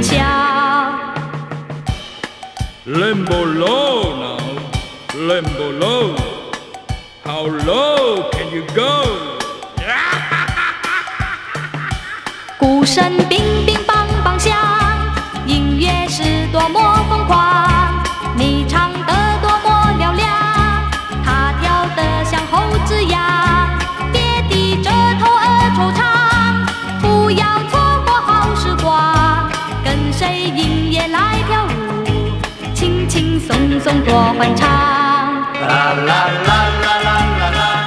笑。 Limbo low now, limbo low. How low can you go? 鼓声乒乒乓乓响，音乐是多么疯狂。你唱得多么嘹亮，他跳得像猴子样。别低着头而惆怅，不要错过好时光。跟随音乐来跳舞，轻轻松松多欢畅。 啦啦啦啦啦啦啦。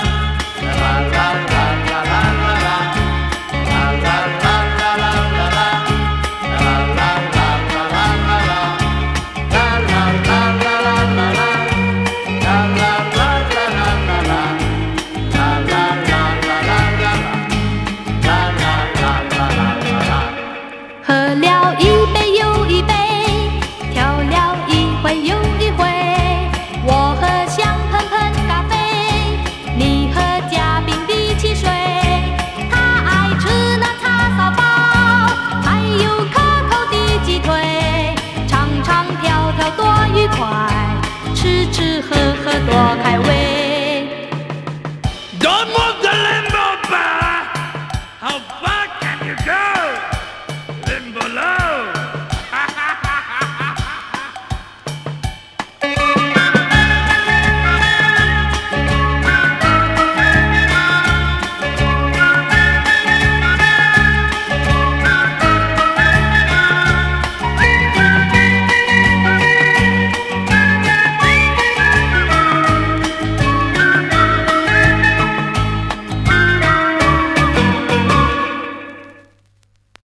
喝了一杯又一杯，跳了一回又一回。我喝香喷喷咖啡，你喝加冰的汽水。他爱吃那叉烧包，还有可口的鸡腿。唱唱跳跳多愉快，吃吃喝喝多开胃。 Don't move the limbo bar. How far can you go?